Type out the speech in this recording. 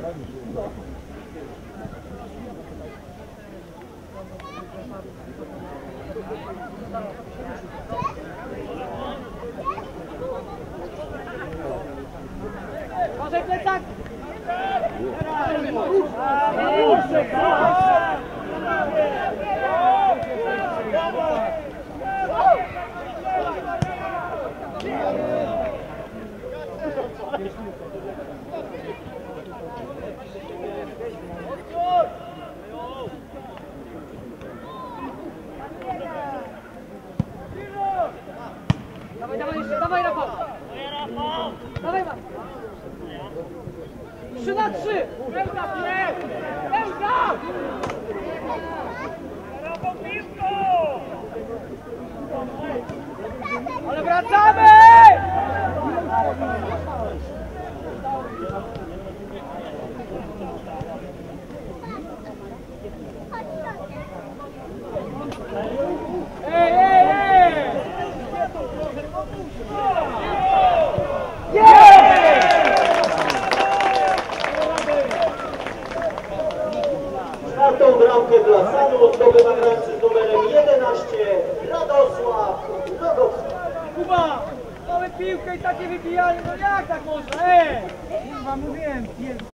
Może plecak! Dawaj, dawaj jeszcze, dawaj Rafał! Dawaj Rafał! 3 na 3! Pełna pies! Pełna! Ale wracamy! Ej, ej, ej! Czwartą bramkę dla Sanu zdobywa grający z numerem 11 Radosław Rogowski. Kuba! Mamy piłkę i takie wybijanie, no jak tak można? Kurwa, mówiłem,